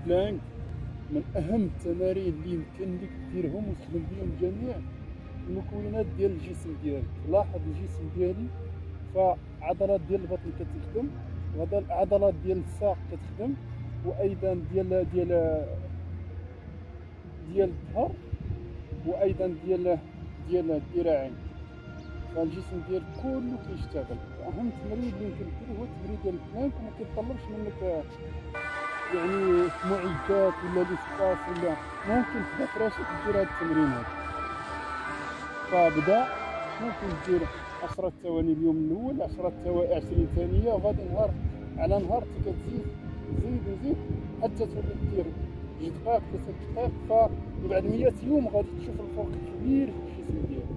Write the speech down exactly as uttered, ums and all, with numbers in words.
بلانك من اهم التمارين اللي يمكن لك ديرهم وتخدم بهم جميع المكونات ديال الجسم ديالك. لاحظ الجسم ديالي، فعضلات ديال البطن كتخدم، وعضلات ديال الساق كتخدم، وايضا ديال ديال ديال الظهر، وايضا ديال ديال الذراعين. فالجسم ديالك كله كيشتغل. اهم تمرين اللي يمكن دير هو التمرين ديال البلانك، وما كيتطلبش منك يعني معدات ولا ليسباس، ولا ممكن تبدا فراشك دير هاد التمرين هذا. فبدا ممكن دير عشرة ثواني اليوم الاول، عشرة ثواني، عشرين ثانيه، وغادي نهار على نهار حتى كتزيد زيد وزيد حتى تولي دير جوج دقائق ثلاثة دقائق. فبعد مية يوم غادي تشوف الفرق كبير في الجسم ديالك.